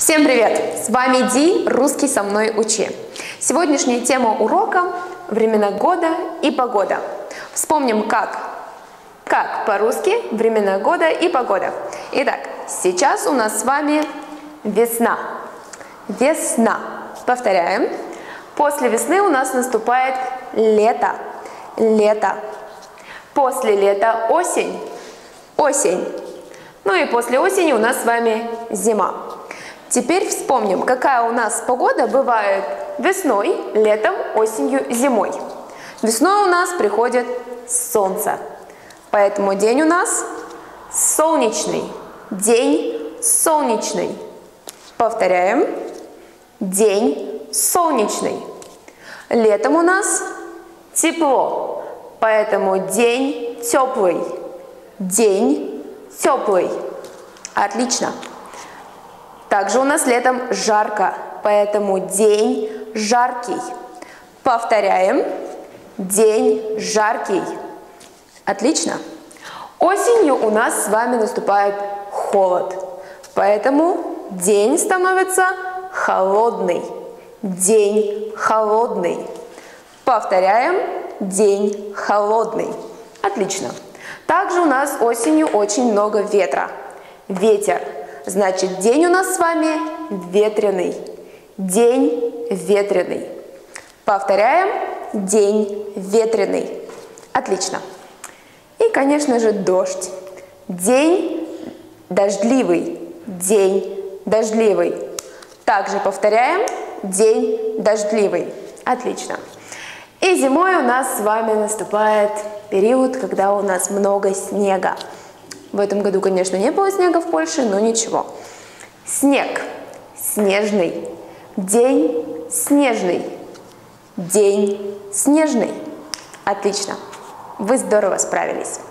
Всем привет! С вами Ди, русский со мной учи. Сегодняшняя тема урока – времена года и погода. Вспомним, как по-русски времена года и погода. Итак, сейчас у нас с вами весна. Весна. Повторяем. После весны у нас наступает лето. Лето. После лета осень. Осень. Ну и после осени у нас с вами зима. Теперь вспомним, какая у нас погода бывает весной, летом, осенью, зимой. Весной у нас приходит солнце, поэтому день у нас солнечный. День солнечный. Повторяем. День солнечный. Летом у нас тепло, поэтому день теплый. День теплый. Отлично. Также у нас летом жарко, поэтому день жаркий. Повторяем. День жаркий. Отлично. Осенью у нас с вами наступает холод, поэтому день становится холодный. День холодный. Повторяем. День холодный. Отлично. Также у нас осенью очень много ветра. Ветер. Значит, день у нас с вами ветреный. День ветреный. Повторяем. День ветреный. Отлично. И, конечно же, дождь. День дождливый. День дождливый. Также повторяем. День дождливый. Отлично. И зимой у нас с вами наступает период, когда у нас много снега. В этом году, конечно, не было снега в Польше, но ничего. Снег. Снежный. День снежный. День снежный. Отлично. Вы здорово справились.